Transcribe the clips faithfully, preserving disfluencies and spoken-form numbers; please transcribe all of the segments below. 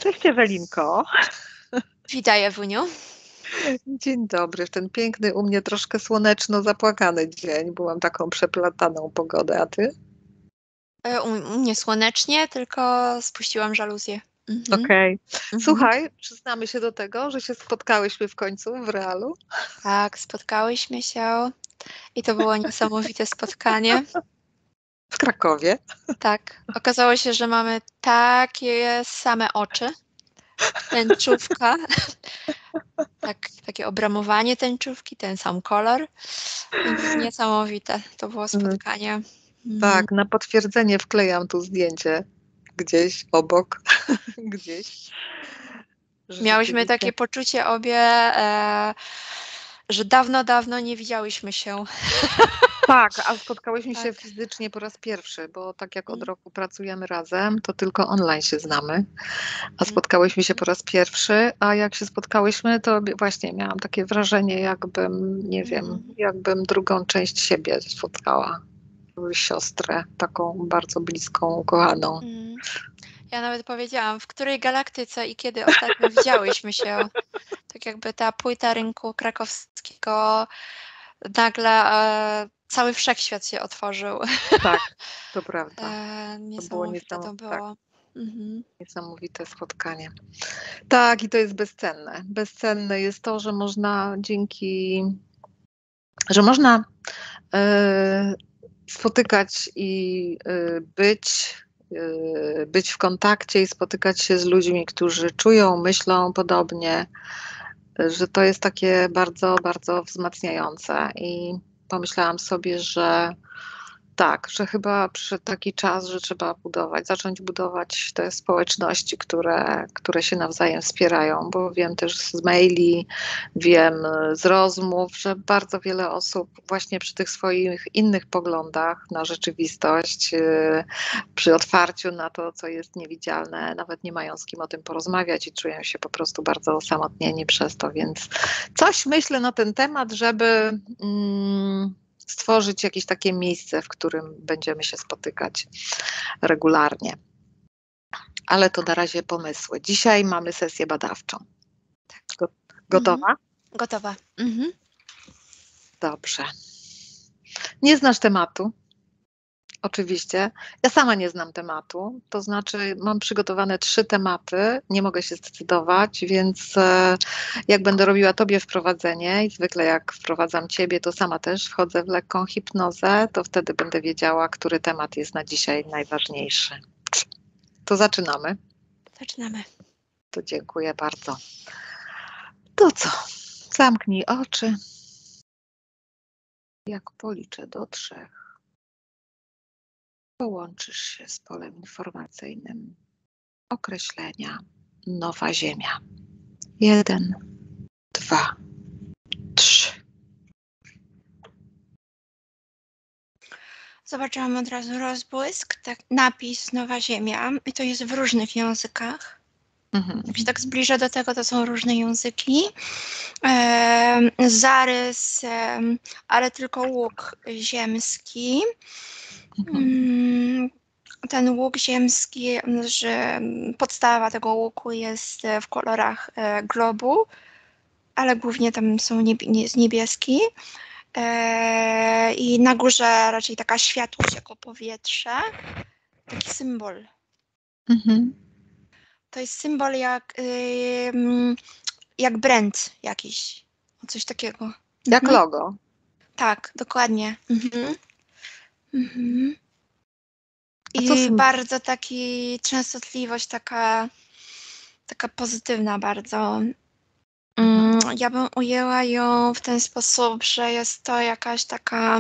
Cześć Ewelinko. Witaj, Ewuniu. Dzień dobry. W ten piękny, u mnie troszkę słoneczno zapłakany dzień. Byłam taką przeplataną pogodę, a ty? U, u mnie słonecznie, tylko spuściłam żaluzję. Mhm. Okej. Mhm. Słuchaj, przyznamy się do tego, że się spotkałyśmy w końcu w realu. Tak, spotkałyśmy się i to było niesamowite spotkanie. W Krakowie. Tak, okazało się, że mamy takie same oczy. Tęczówka. Tak, takie obramowanie tęczówki, ten sam kolor. Więc niesamowite to było spotkanie. Mm. Tak, na potwierdzenie wklejam tu zdjęcie gdzieś obok, gdzieś. Że Miałyśmy rzeczywiście- takie poczucie obie, e, że dawno, dawno nie widziałyśmy się. Tak, a spotkałyśmy się Tak. fizycznie po raz pierwszy, bo tak jak od Mm. roku pracujemy razem, to tylko online się znamy, a Mm. spotkałyśmy się po raz pierwszy, a jak się spotkałyśmy, to właśnie miałam takie wrażenie, jakbym, nie wiem, Mm. jakbym drugą część siebie spotkała, siostrę, taką bardzo bliską, ukochaną. Mm. Ja nawet powiedziałam, w której galaktyce i kiedy ostatnio widziałyśmy się. Tak jakby ta płyta rynku krakowskiego, nagle e, cały wszechświat się otworzył. Tak, to prawda. E, To było niesamowite to niesam- było. tak, Mhm. niesamowite spotkanie. Tak, i to jest bezcenne. Bezcenne jest to, że można dzięki, że można e, spotykać i e, być, e, być w kontakcie i spotykać się z ludźmi, którzy czują, myślą podobnie, e, że to jest takie bardzo, bardzo wzmacniające. I pomyślałam sobie, że tak, że chyba przyszedł taki czas, że trzeba budować, zacząć budować te społeczności, które, które się nawzajem wspierają, bo wiem też z maili, wiem z rozmów, że bardzo wiele osób właśnie przy tych swoich innych poglądach na rzeczywistość, yy, przy otwarciu na to, co jest niewidzialne, nawet nie mają z kim o tym porozmawiać i czują się po prostu bardzo osamotnieni przez to, więc coś myślę na ten temat, żeby mm, stworzyć jakieś takie miejsce, w którym będziemy się spotykać regularnie. Ale to na razie pomysły. Dzisiaj mamy sesję badawczą. Go- Gotowa? Mhm. Gotowa. Mhm. Dobrze. Nie znasz tematu? Oczywiście. Ja sama nie znam tematu, to znaczy mam przygotowane trzy tematy, nie mogę się zdecydować, więc e, jak będę robiła tobie wprowadzenie i zwykle jak wprowadzam ciebie, to sama też wchodzę w lekką hipnozę, to wtedy będę wiedziała, który temat jest na dzisiaj najważniejszy. To zaczynamy. Zaczynamy. To dziękuję bardzo. To co? Zamknij oczy. Jak policzę do trzech, połączysz się z polem informacyjnym określenia Nowa Ziemia. Jeden, dwa, trzy. Zobaczyłam od razu rozbłysk, tak, napis Nowa Ziemia i to jest w różnych językach. Mhm. Jak się tak zbliżę do tego, to są różne języki. E, zarys, e, ale tylko łuk ziemski. Mhm. Ten łuk ziemski, że podstawa tego łuku jest w kolorach e, globu, ale głównie tam są niebie, nie, niebieski. E, I na górze raczej taka światłość jako powietrze. Taki symbol. Mhm. To jest symbol jak, y, jak brand jakiś. Coś takiego. Jak Mhm. logo. Tak, dokładnie. Mhm. Mhm. A co I sym- bardzo taki częstotliwość taka, taka pozytywna bardzo. Mm, ja bym ujęła ją w ten sposób, że jest to jakaś taka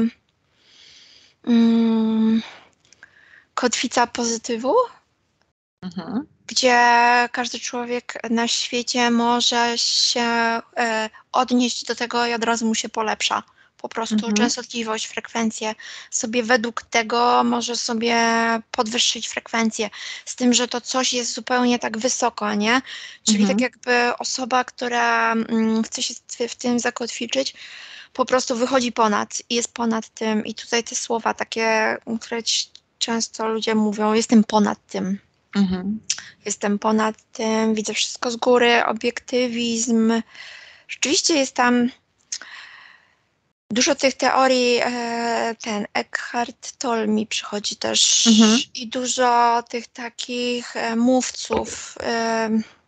mm, kotwica pozytywu, Mhm. gdzie każdy człowiek na świecie może się e, odnieść do tego i od razu mu się polepsza. Po prostu Mhm. częstotliwość, frekwencję. Sobie według tego może sobie podwyższyć frekwencję. Z tym, że to coś jest zupełnie tak wysoko, nie? Czyli Mhm. tak jakby osoba, która mm, chce się w tym zakotwiczyć, po prostu wychodzi ponad i jest ponad tym. I tutaj te słowa takie, które ci często ludzie mówią, jestem ponad tym. Mhm. Jestem ponad tym, widzę wszystko z góry, obiektywizm. Rzeczywiście jest tam dużo tych teorii, e, ten Eckhart Tolle mi przychodzi też Mhm. i dużo tych takich e, mówców e,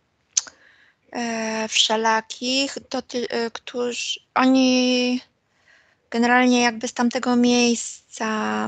e, wszelakich, to ty, e, którzy oni generalnie jakby z tamtego miejsca,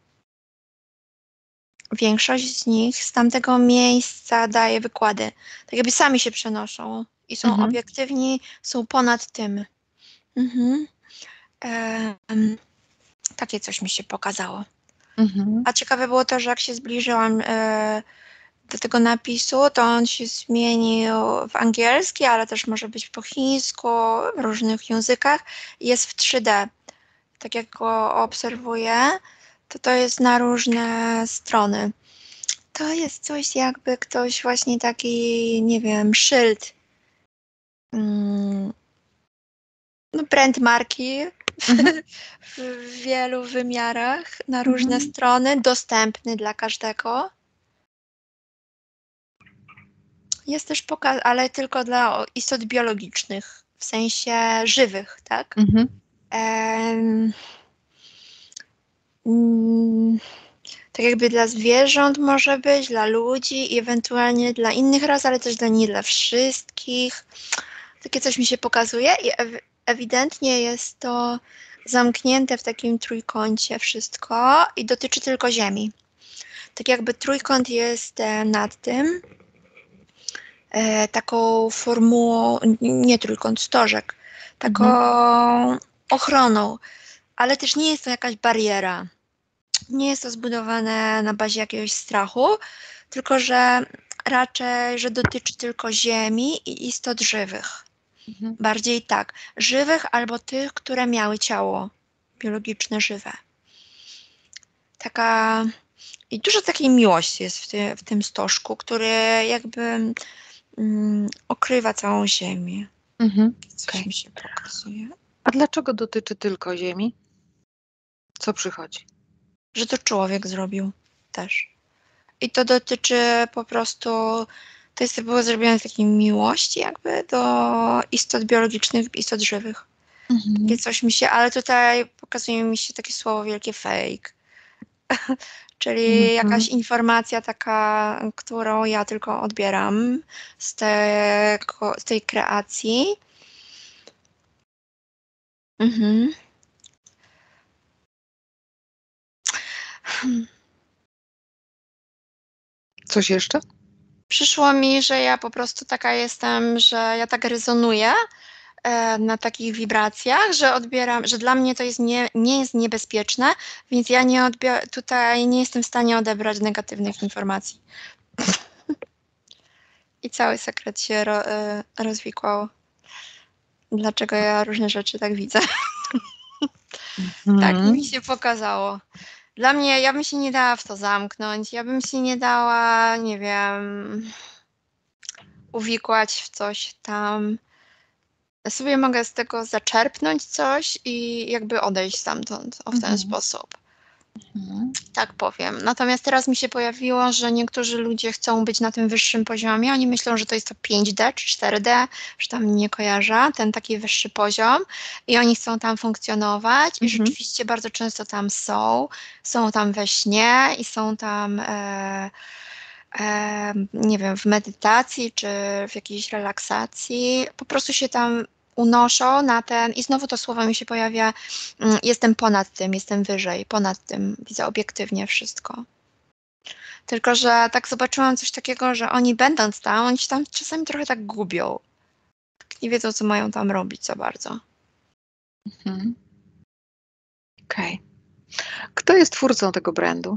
większość z nich z tamtego miejsca daje wykłady. Tak jakby sami się przenoszą i są Mhm. obiektywni, są ponad tym. Mhm. Em, takie coś mi się pokazało. Mhm. A ciekawe było to, że jak się zbliżyłam e, do tego napisu, to on się zmienił w angielski, ale też może być po chińsku, w różnych językach. Jest w trzy D. Tak jak go obserwuję, to to jest na różne strony. To jest coś jakby ktoś właśnie taki, nie wiem, szyld. Mm, no brand marki Mhm. w wielu wymiarach, na różne Mhm. strony, dostępny dla każdego. Jest też pokaz, ale tylko dla istot biologicznych, w sensie żywych, tak? Mhm. Em, mm, tak jakby dla zwierząt może być, dla ludzi i ewentualnie dla innych ras, ale też dla nie dla wszystkich. Takie coś mi się pokazuje i ew ewidentnie jest to zamknięte w takim trójkącie wszystko i dotyczy tylko Ziemi. Tak jakby trójkąt jest e, nad tym, e, taką formułą, nie trójkąt, stożek, taką Mhm. ochroną, ale też nie jest to jakaś bariera. Nie jest to zbudowane na bazie jakiegoś strachu, tylko że raczej, że dotyczy tylko Ziemi i istot żywych. Mhm. Bardziej tak, żywych albo tych, które miały ciało biologiczne, żywe. Taka i dużo takiej miłości jest w, ty, w tym stożku, który jakby mm, okrywa całą Ziemię. Mhm. Coś Okej. mi się pokazuje. A dlaczego dotyczy tylko Ziemi? Co przychodzi? Że to człowiek zrobił też. I to dotyczy po prostu, to jest było zrobione z takiej miłości jakby do istot biologicznych, istot żywych. Takie Mhm. coś mi się, ale tutaj pokazuje mi się takie słowo wielkie fake. Czyli jakaś Mhm. informacja taka, którą ja tylko odbieram z, tego, z tej kreacji. Mhm. Coś jeszcze? Przyszło mi, że ja po prostu taka jestem, że ja tak rezonuję e, na takich wibracjach, że odbieram, że dla mnie to jest nie, nie jest niebezpieczne, więc ja nie odbior- tutaj nie jestem w stanie odebrać negatywnych informacji. I cały sekret się ro, e, rozwikłał. Dlaczego ja różne rzeczy tak widzę. Tak mi Mhm. się pokazało. Dla mnie, ja bym się nie dała w to zamknąć, ja bym się nie dała, nie wiem, uwikłać w coś tam. Ja sobie mogę z tego zaczerpnąć coś i jakby odejść stamtąd o w ten Mhm. sposób. Mhm. Tak powiem. Natomiast teraz mi się pojawiło, że niektórzy ludzie chcą być na tym wyższym poziomie. Oni myślą, że to jest to pięć D czy cztery D, że tam nie kojarzę, ten taki wyższy poziom i oni chcą tam funkcjonować i Mhm. rzeczywiście bardzo często tam są. Są tam we śnie i są tam e, e, nie wiem, w medytacji czy w jakiejś relaksacji. Po prostu się tam unoszą na ten i znowu to słowo mi się pojawia, mm, jestem ponad tym, jestem wyżej, ponad tym, widzę obiektywnie wszystko. Tylko że tak zobaczyłam coś takiego, że oni będąc tam, oni się tam czasami trochę tak gubią. Tak nie wiedzą, co mają tam robić za bardzo. Mhm. Okej. Kto jest twórcą tego brandu?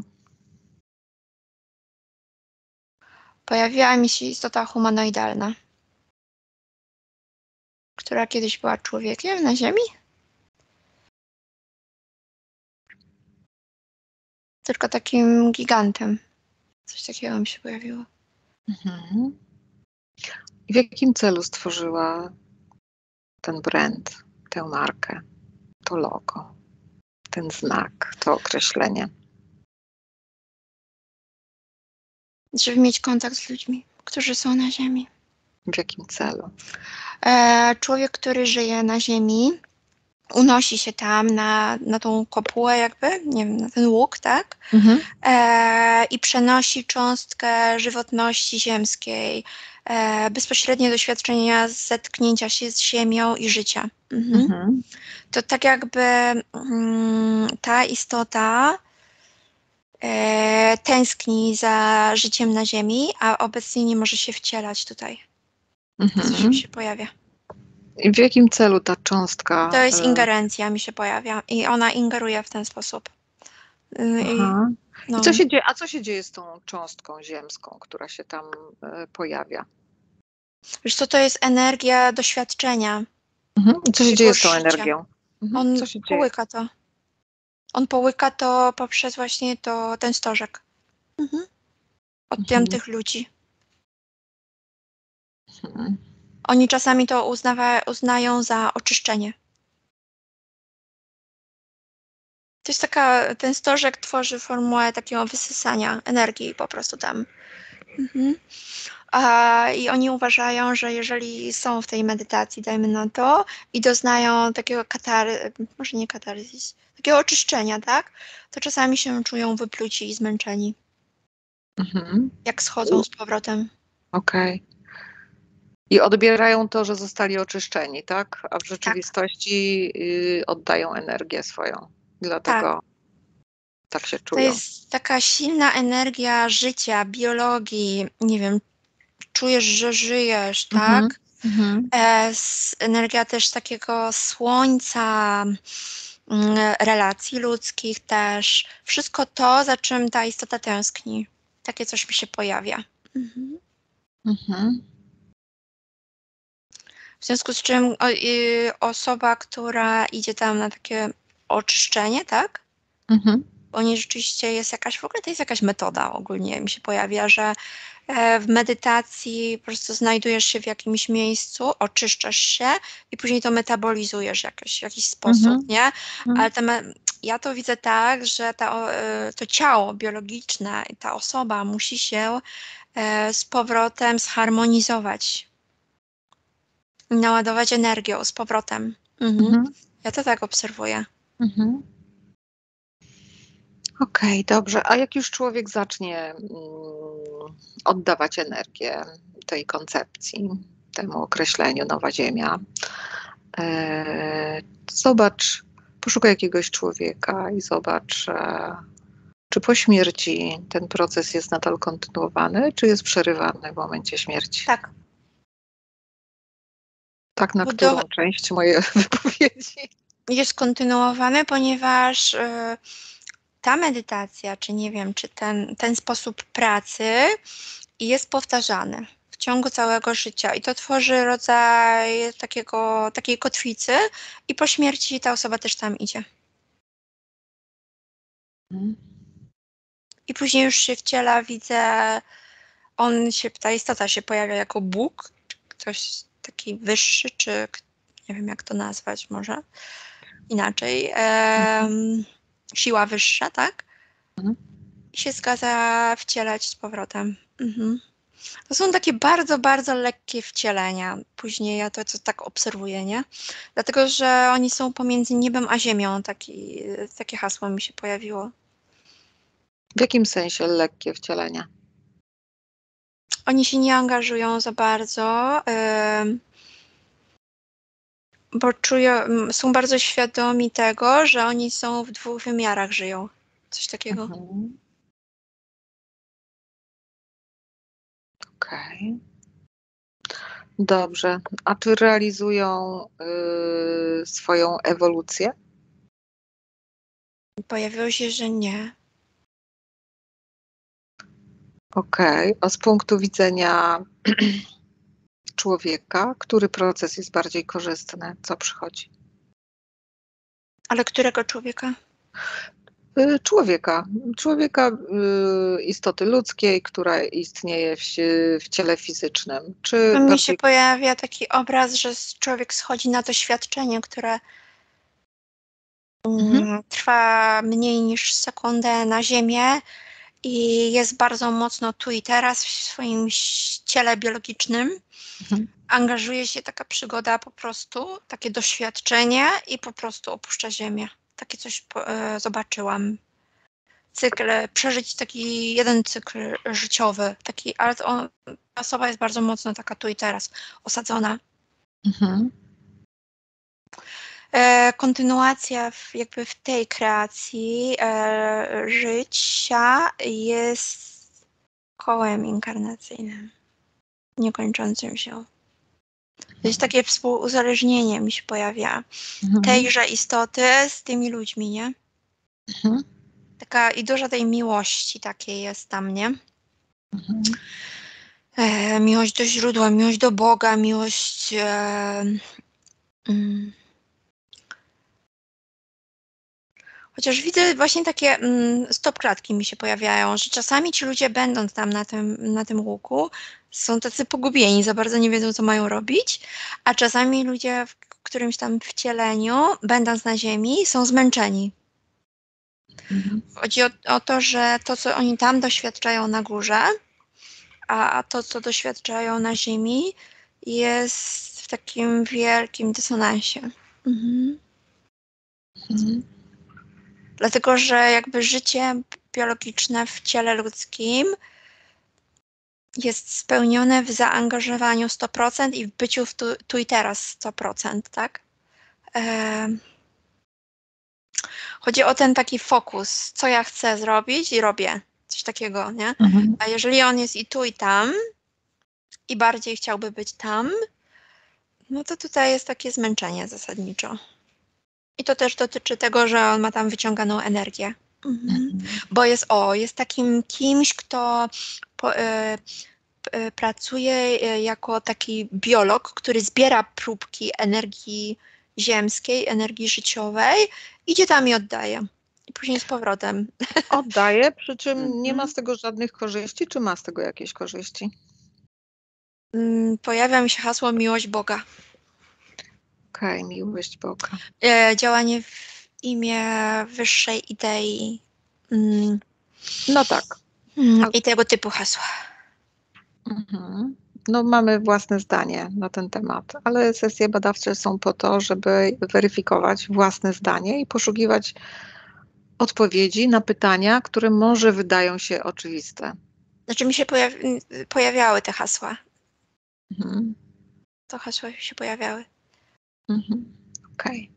Pojawiła mi się istota humanoidalna, która kiedyś była człowiekiem na Ziemi, tylko takim gigantem. Coś takiego mi się pojawiło. Mhm. I w jakim celu stworzyła ten brand, tę markę, to logo, ten znak, to określenie? żeby mieć kontakt z ludźmi, którzy są na Ziemi. W jakim celu? E, człowiek, który żyje na Ziemi, unosi się tam na, na tą kopułę jakby, nie wiem, na ten łuk, tak? Mhm. E, I przenosi cząstkę żywotności ziemskiej, e, bezpośrednie doświadczenia zetknięcia się z ziemią i życia. Mhm. Mhm. To tak jakby mm, ta istota e, tęskni za życiem na Ziemi, a obecnie nie może się wcielać tutaj. To coś Mhm. mi się pojawia. I w jakim celu ta cząstka? To jest e, ingerencja mi się pojawia i ona ingeruje w ten sposób. Y, I, Aha. no. I co się dzieje, a co się dzieje z tą cząstką ziemską, która się tam e, pojawia? Wiesz co, to jest energia doświadczenia. Mhm. I co się Jego dzieje z tą życia. energią? Mhm. On Co się dzieje? połyka to. On połyka to poprzez właśnie to, ten stożek. Mhm. Od Mhm. tamtych ludzi. Mhm. Oni czasami to uznawa, uznają za oczyszczenie. To jest taka, ten stożek tworzy formułę takiego wysysania energii po prostu tam. Mhm. A, I oni uważają, że jeżeli są w tej medytacji, dajmy na to, i doznają takiego katary, może nie katarzis, takiego oczyszczenia, tak? To czasami się czują wypluci i zmęczeni, Mhm. jak schodzą z powrotem. Okej. I odbierają to, że zostali oczyszczeni, tak? A w Tak, rzeczywistości y, oddają energię swoją. Dlatego tak. tak się To czują. jest taka silna energia życia, biologii, nie wiem, czujesz, że żyjesz, Mhm. tak? Mhm. E, s- energia też takiego słońca, mm, relacji ludzkich też. Wszystko to, za czym ta istota tęskni. Takie coś mi się pojawia. Mhm. Mhm. W związku z czym o, y, osoba, która idzie tam na takie oczyszczenie, tak? Mhm. Bo nie rzeczywiście jest jakaś, w ogóle to jest jakaś metoda ogólnie mi się pojawia, że e, w medytacji po prostu znajdujesz się w jakimś miejscu, oczyszczasz się i później to metabolizujesz jakoś, w jakiś sposób, Mhm. nie? Mhm. Ale te me- ja to widzę tak, że ta, o- e, to ciało biologiczne i ta osoba musi się e, z powrotem zharmonizować, naładować energią z powrotem. Mhm. Mhm. Ja to tak obserwuję. Mhm. Okej, dobrze. A jak już człowiek zacznie mm, oddawać energię tej koncepcji, temu określeniu Nowa Ziemia, e, zobacz, poszukaj jakiegoś człowieka i zobacz, e, czy po śmierci ten proces jest nadal kontynuowany, czy jest przerywany w momencie śmierci. Tak. Tak, na Bo do, którą część mojej wypowiedzi? jest kontynuowany, ponieważ y, ta medytacja, czy nie wiem, czy ten, ten sposób pracy jest powtarzany w ciągu całego życia i to tworzy rodzaj takiego, takiej kotwicy i po śmierci ta osoba też tam idzie. Mhm. I później już się wciela, widzę, on się, ta istota się pojawia jako Bóg, czy ktoś taki wyższy, czy k- nie wiem jak to nazwać może inaczej, em, siła wyższa, tak? Mhm. I się zgadza wcielać z powrotem. Mhm. To są takie bardzo, bardzo lekkie wcielenia. Później ja to, to tak obserwuję, nie? Dlatego, że oni są pomiędzy niebem a ziemią. Taki, takie hasło mi się pojawiło. W jakim sensie lekkie wcielenia? Oni się nie angażują za bardzo, ym, bo czują, m, są bardzo świadomi tego, że oni są w dwóch wymiarach, żyją. Coś takiego. Mhm. Okej. Dobrze. A czy realizują y, swoją ewolucję? Pojawiło się, że nie. Okej. A z punktu widzenia człowieka, który proces jest bardziej korzystny? Co przychodzi? Ale którego człowieka? Y, Człowieka. Człowieka, y, istoty ludzkiej, która istnieje w, sie- w ciele fizycznym. Czy To mi się bardziej. pojawia taki obraz, że człowiek schodzi na doświadczenie, które Mhm. mm, trwa mniej niż sekundę na Ziemię i jest bardzo mocno tu i teraz w swoim ciele biologicznym. Mhm. Angażuje się taka przygoda po prostu, takie doświadczenie i po prostu opuszcza ziemię. Takie coś po, e, zobaczyłam. Cykl, przeżyć taki jeden cykl życiowy, taki, ale to on, osoba jest bardzo mocno taka tu i teraz, osadzona. Mhm. E, kontynuacja w, jakby w tej kreacji e, życia jest kołem inkarnacyjnym, niekończącym się. To jest takie współuzależnienie mi się pojawia Mhm. tejże istoty z tymi ludźmi, nie? Mhm. Taka i dużo tej miłości takiej jest tam, nie? Mhm. E, miłość do źródła, miłość do Boga, miłość... E, mm. Chociaż widzę właśnie takie mm, stopklatki mi się pojawiają, że czasami ci ludzie będąc tam na tym, na tym łuku są tacy pogubieni, za bardzo nie wiedzą, co mają robić, a czasami ludzie w którymś tam wcieleniu, będąc na ziemi, są zmęczeni. Mhm. Chodzi o, o to, że to, co oni tam doświadczają na górze, a, a to, co doświadczają na ziemi, jest w takim wielkim dysonansie. Mhm. Mhm. Dlatego, że jakby życie biologiczne w ciele ludzkim jest spełnione w zaangażowaniu sto procent i w byciu w tu, tu i teraz sto procent, tak? E, chodzi o ten taki fokus, co ja chcę zrobić i robię. Coś takiego, nie? Mhm. A jeżeli on jest i tu i tam i bardziej chciałby być tam, no to tutaj jest takie zmęczenie zasadniczo. I to też dotyczy tego, że on ma tam wyciąganą energię. Mhm. Mhm. Bo jest, o, jest takim kimś, kto po, y, y, pracuje y, jako taki biolog, który zbiera próbki energii ziemskiej, energii życiowej, idzie tam i oddaje. I później z powrotem. Oddaje, przy czym nie ma Mhm. z tego żadnych korzyści, czy ma z tego jakieś korzyści? Mm, Pojawia mi się hasło miłość Boga. Okej, miłość Boga. E, działanie w imię wyższej idei. Mm, No tak. mm, A- I tego typu hasła. Mhm. No, mamy własne zdanie na ten temat, ale sesje badawcze są po to, żeby weryfikować własne zdanie i poszukiwać odpowiedzi na pytania, które może wydają się oczywiste. Znaczy mi się pojawi pojawiały te hasła. Mhm. To hasła się pojawiały. Mhm. Okej.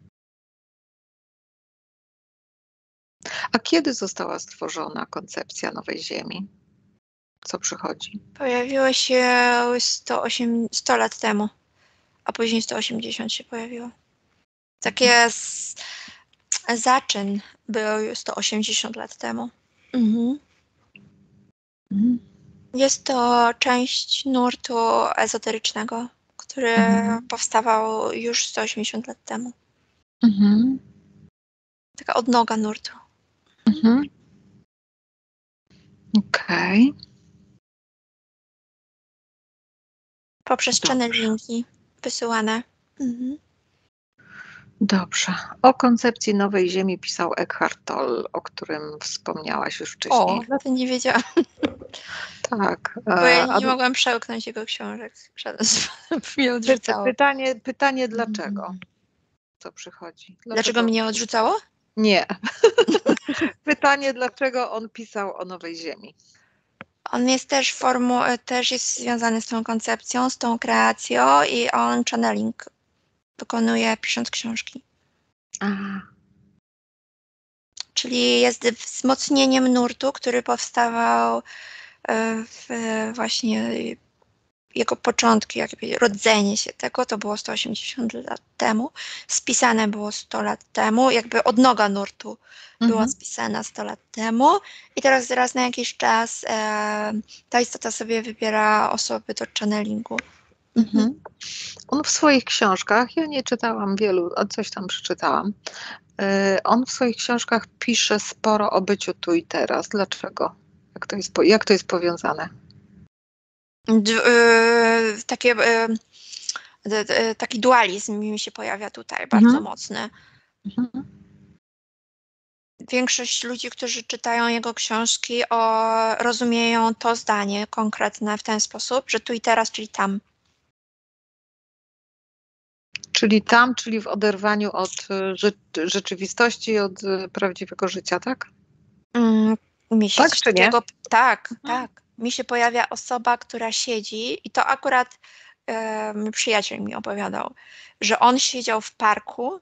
A kiedy została stworzona koncepcja Nowej Ziemi? Co przychodzi? Pojawiło się sto osiem, sto lat temu, a później sto osiemdziesiąt się pojawiło. Takie z, zaczyn był sto osiemdziesiąt lat temu. Mhm. Mhm. Jest to część nurtu ezoterycznego, który Mhm. powstawał już sto osiemdziesiąt lat temu. Mhm. Taka odnoga nurtu. Mhm. Okej. Poprzez Dobrze. channelingi wysyłane. Mhm. Dobrze. O koncepcji Nowej Ziemi pisał Eckhart Tolle, o którym wspomniałaś już O, wcześniej. to nie wiedziałam, Tak. bo ja e, A nie mogłam przełknąć jego książek. W żaden sposób mnie py, odrzucało. pytanie, pytanie dlaczego? Mhm. Co przychodzi? Dlaczego Dlaczego? mnie odrzucało? Nie. Pytanie, dlaczego on pisał o Nowej Ziemi? On jest też formą, też jest związany z tą koncepcją, z tą kreacją i on channeling wykonuje pisząc książki. A, Czyli jest wzmocnieniem nurtu, który powstawał e, w właśnie jego początki, jakby rodzenie się tego, to było sto osiemdziesiąt lat temu, spisane było sto lat temu, jakby odnoga nurtu była mhm. spisana sto lat temu i teraz raz na jakiś czas e, ta istota sobie wybiera osoby do channelingu. Mhm. Mhm. On w swoich książkach, ja nie czytałam wielu, a coś tam przeczytałam, y, on w swoich książkach pisze sporo o byciu tu i teraz. Dlaczego? Jak to jest, po- jak to jest powiązane? D- e, takie, e, d- d- taki dualizm mi się pojawia tutaj bardzo Mhm. mocny. Mhm. większość ludzi, którzy czytają jego książki, o, rozumieją to zdanie konkretne w ten sposób, że tu i teraz, czyli tam. Czyli tam, czyli w oderwaniu od rze- rzeczywistości, od prawdziwego życia, tak? Mm, mi się Tak coś czy nie? takiego, tak, tak. Mi się pojawia osoba, która siedzi i to akurat e, mój przyjaciel mi opowiadał, że on siedział w parku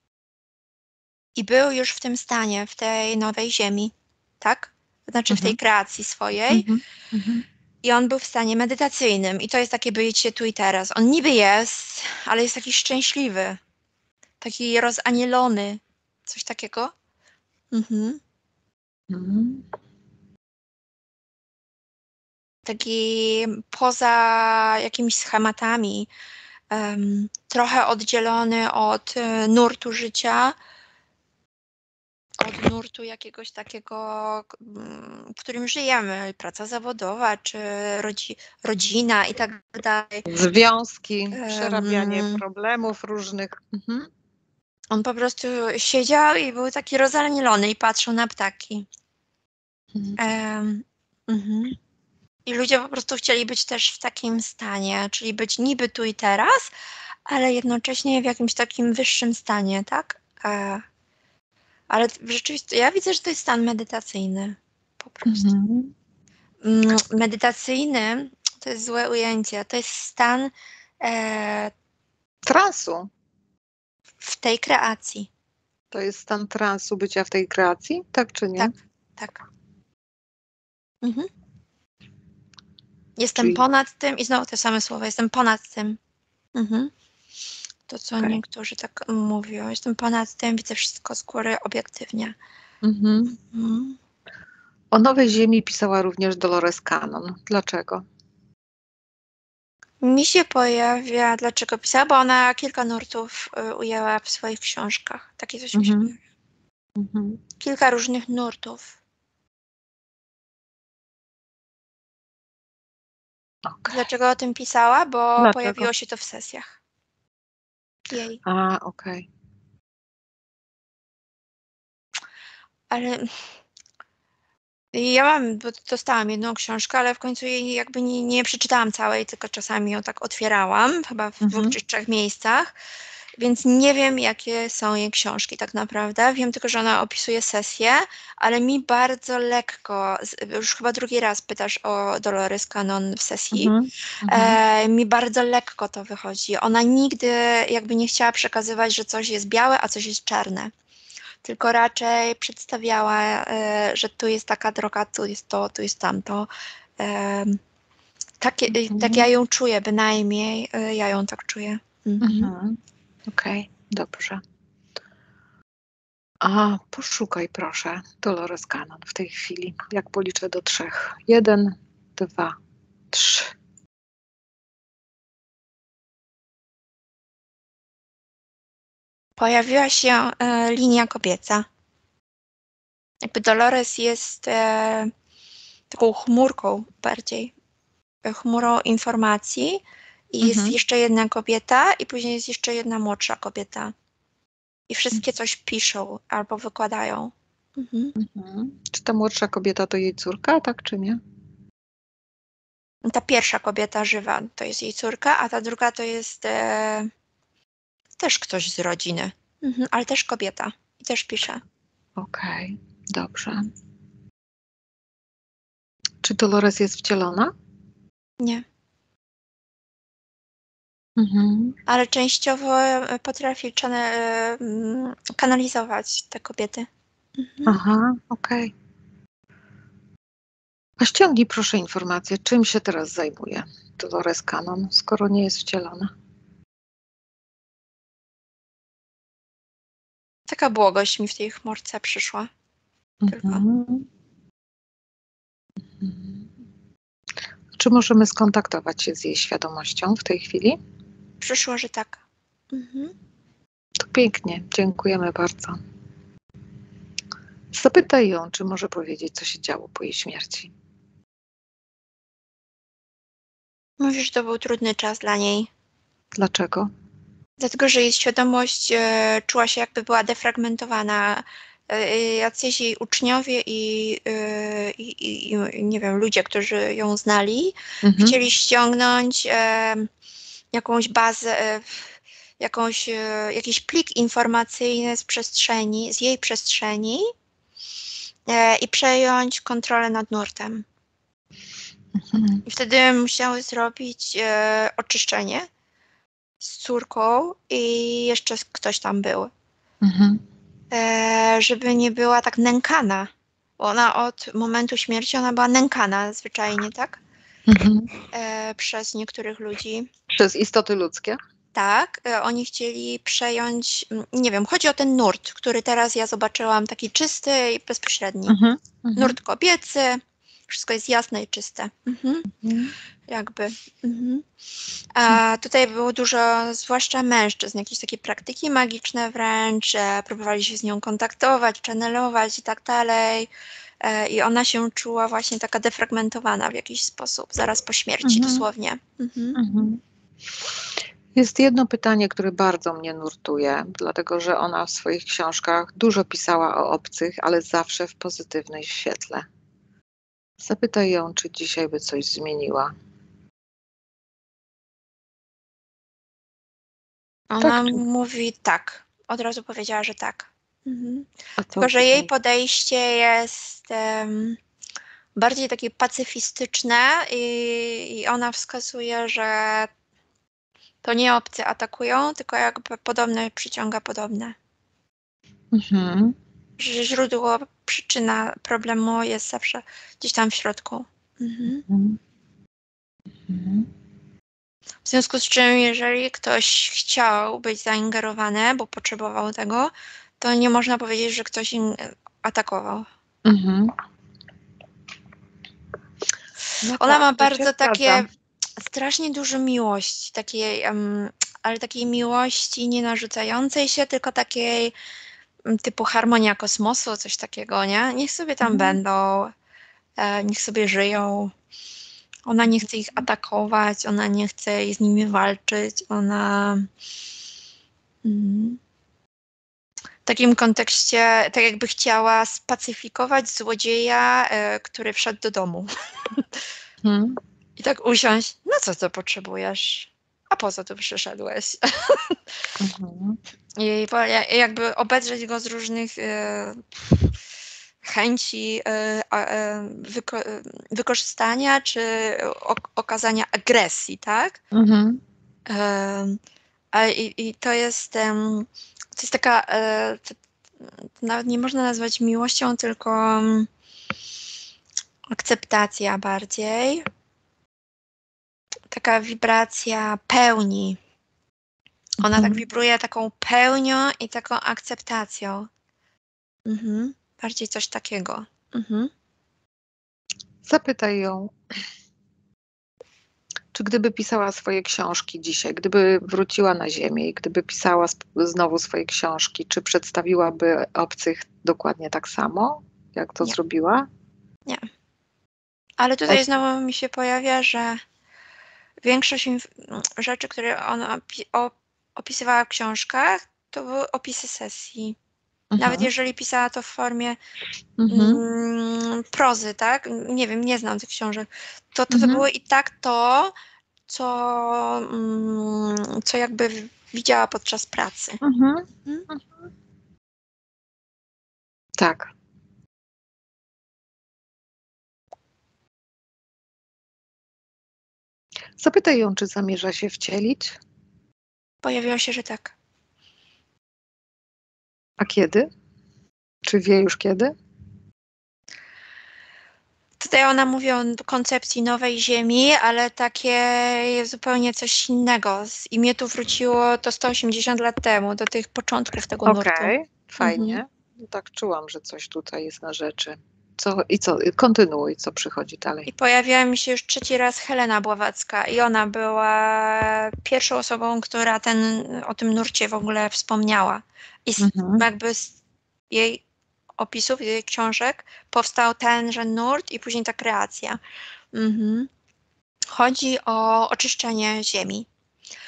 i był już w tym stanie, w tej nowej ziemi, tak? Znaczy w tej Mhm. kreacji swojej. Mhm. Mhm. I on był w stanie medytacyjnym i to jest takie bycie tu i teraz. On niby jest, ale jest taki szczęśliwy, taki rozanielony, coś takiego. Mhm. Mhm. Taki poza jakimiś schematami, em, trochę oddzielony od e, nurtu życia, od nurtu jakiegoś takiego, mm, w którym żyjemy, praca zawodowa, czy rodzi rodzina i tak dalej. Związki, przerabianie Em, problemów różnych. Mhm. On po prostu siedział i był taki rozanielony i patrzył na ptaki. Mhm. Em, mhm. I ludzie po prostu chcieli być też w takim stanie, czyli być niby tu i teraz, ale jednocześnie w jakimś takim wyższym stanie, tak? E, ale w rzeczywistości ja widzę, że to jest stan medytacyjny. Po prostu. Mhm. Mm, medytacyjny to jest złe ujęcie. To jest stan e, Transu. w tej kreacji. To jest stan transu bycia w tej kreacji, tak czy nie? Tak, tak. Mhm. Jestem Czyli ponad tym i znowu te same słowa, jestem ponad tym. Mhm. To, co okej. niektórzy tak mówią, jestem ponad tym, widzę wszystko z góry obiektywnie. Mhm. Mhm. O Nowej Ziemi pisała również Dolores Cannon. Dlaczego? Mi się pojawia, dlaczego pisała, bo ona kilka nurtów y, ujęła w swoich książkach. Takie coś mi się Mhm. pojawia. Mhm. Kilka różnych nurtów. Okej. Dlaczego o tym pisała? Bo Dlaczego? pojawiło się to w sesjach jej. A, okej. Ale ja mam, bo dostałam jedną książkę, ale w końcu jej jakby nie, nie przeczytałam całej, tylko czasami ją tak otwierałam, chyba w dwóch Mhm. czy trzech miejscach, więc nie wiem, jakie są jej książki tak naprawdę. Wiem tylko, że ona opisuje sesję, ale mi bardzo lekko, z- już chyba drugi raz pytasz o Dolores Cannon w sesji, Mhm. Mhm. e, mi bardzo lekko to wychodzi. Ona nigdy jakby nie chciała przekazywać, że coś jest białe, a coś jest czarne. Tylko raczej przedstawiała, e, że tu jest taka droga, tu jest to, tu jest tamto. E, takie, e, tak ja Mhm. ją czuję, bynajmniej e, ja ją tak czuję. Mhm. Mhm. Okej, dobrze. A poszukaj proszę Dolores Cannon w tej chwili, jak policzę do trzech. Jeden, dwa, trzy. Pojawiła się e, linia kobieca. Jakby Dolores jest e, taką chmurką bardziej, e, chmurą informacji i jest Mhm. jeszcze jedna kobieta i później jest jeszcze jedna młodsza kobieta. I wszystkie coś piszą albo wykładają. Mhm. Mhm. Czy ta młodsza kobieta to jej córka, tak czy nie? Ta pierwsza kobieta żywa to jest jej córka, a ta druga to jest e, też ktoś z rodziny, mhm, ale też kobieta i też pisze. Okej, dobrze. Czy Dolores jest wcielona? Nie, Mhm. ale częściowo e, potrafi czane, e, mm, kanalizować te kobiety. Mhm. Aha, okej. A ściągnij proszę informację, czym się teraz zajmuje Dolores Cannon, skoro nie jest wcielona. Taka błogość mi w tej chmurce przyszła. Tylko Mhm. Mhm. Czy możemy skontaktować się z jej świadomością w tej chwili? przyszło, że tak. Mhm. To pięknie, dziękujemy bardzo. Zapytaj ją, czy może powiedzieć, co się działo po jej śmierci. Mówisz, że to był trudny czas dla niej. Dlaczego? Dlatego, że jej świadomość e, czuła się jakby była defragmentowana y, jacyś jej uczniowie i, y, i, i nie wiem, ludzie, którzy ją znali, Mhm. chcieli ściągnąć e, jakąś bazę, e, jakąś, e, jakiś plik informacyjny z przestrzeni, z jej przestrzeni e, i przejąć kontrolę nad nurtem. Mhm. I wtedy musiały zrobić e, oczyszczenie z córką i jeszcze ktoś tam był, Mhm. e, żeby nie była tak nękana. Bo ona od momentu śmierci ona była nękana zwyczajnie, tak? Mhm. E, przez niektórych ludzi. Przez istoty ludzkie? Tak, e, oni chcieli przejąć, m, nie wiem, chodzi o ten nurt, który teraz ja zobaczyłam, taki czysty i bezpośredni. Mhm. Mhm. Nurt kobiecy, wszystko jest jasne i czyste. Mhm. Mhm. Jakby. Mhm. A tutaj było dużo, zwłaszcza mężczyzn, jakieś takie praktyki magiczne wręcz, e, próbowali się z nią kontaktować, channelować i tak dalej. E, I ona się czuła właśnie taka defragmentowana w jakiś sposób, zaraz po śmierci Mhm. dosłownie. Mhm. Mhm. Jest jedno pytanie, które bardzo mnie nurtuje, dlatego że ona w swoich książkach dużo pisała o obcych, ale zawsze w pozytywnej świetle. Zapytaj ją, czy dzisiaj by coś zmieniła. Ona Tak, czy... mówi tak. Od razu powiedziała, że tak. Mhm. A co Tylko, że jej tutaj? podejście jest um, bardziej takie pacyfistyczne i, i ona wskazuje, że to nie obcy atakują, tylko jakby podobne przyciąga podobne. Mhm. Że źródło, przyczyna problemu jest zawsze gdzieś tam w środku. Mhm. Mhm. Mhm. W związku z czym, jeżeli ktoś chciał być zaingerowany, bo potrzebował tego, to nie można powiedzieć, że ktoś im atakował. Mhm. No Ona ma tak, to się bardzo zgadza. takie, strasznie dużo miłości, takiej, um, ale takiej miłości nie narzucającej się, tylko takiej um, typu harmonia kosmosu, coś takiego, nie? Niech sobie tam Mhm. będą, e, niech sobie żyją. Ona nie chce ich atakować, ona nie chce z nimi walczyć, ona... Mm, w takim kontekście, tak jakby chciała spacyfikować złodzieja, e, który wszedł do domu. Mhm. I tak usiąść, no co to potrzebujesz? A po co tu przyszedłeś? Mhm. I po- ja- jakby obedrzeć go z różnych e, chęci e, a, e, wyko e, wykorzystania czy ok okazania agresji, tak? Mhm. Em, a i, i to jest, em, to jest taka, e, to, to nawet nie można nazwać miłością, tylko mm, akceptacja bardziej. Taka wibracja pełni. Ona tak Mhm. wibruje taką pełnią i taką akceptacją. Mhm. Bardziej coś takiego. Mhm. Zapytaj ją, czy gdyby pisała swoje książki dzisiaj, gdyby wróciła na Ziemię i gdyby pisała sp- znowu swoje książki, czy przedstawiłaby obcych dokładnie tak samo, jak to Nie, zrobiła? nie. Ale A- tutaj znowu mi się pojawia, że większość inf- rzeczy, które ona opi- o- opisywała w książkach, to były opisy sesji. Nawet Mhm. jeżeli pisała to w formie Mhm. mm, prozy, tak? Nie wiem, nie znam tych książek. To, to, to Mhm. było i tak to, co, mm, co jakby w- widziała podczas pracy. Mhm. Mhm. Tak. Zapytaj ją, czy zamierza się wcielić, Pojawiło się, że tak. a kiedy? Czy wie już kiedy? Tutaj ona mówi o koncepcji nowej ziemi, ale takie zupełnie coś innego. Z- I mnie tu wróciło to sto osiemdziesiąt lat temu, do tych początków tego nurtu. Okej, Mhm. fajnie. No tak czułam, że coś tutaj jest na rzeczy. Co, i co? Kontynuuj, co przychodzi dalej. I pojawiła mi się już trzeci raz Helena Bławacka i ona była pierwszą osobą, która ten, o tym nurcie w ogóle wspomniała. I z, Mhm. jakby z jej opisów, jej książek powstał tenże nurt i później ta kreacja. Mhm. Chodzi o oczyszczenie ziemi.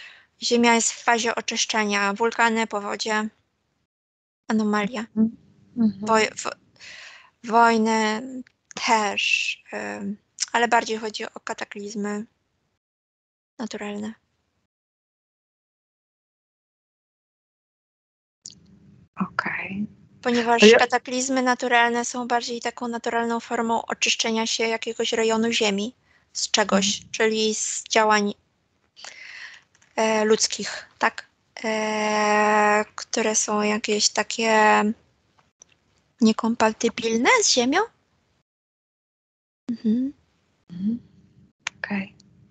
Ziemia jest w fazie oczyszczenia. Wulkany, powodzie, anomalia. Mhm. Mhm. Woj, wo, wojny też, y, ale bardziej chodzi o kataklizmy naturalne. Okej. A Ponieważ ja kataklizmy naturalne są bardziej taką naturalną formą oczyszczenia się jakiegoś rejonu ziemi z Mhm. czegoś, czyli z działań e, ludzkich, tak? E, które są jakieś takie niekompatybilne z ziemią. Mhm. Mhm. Okej.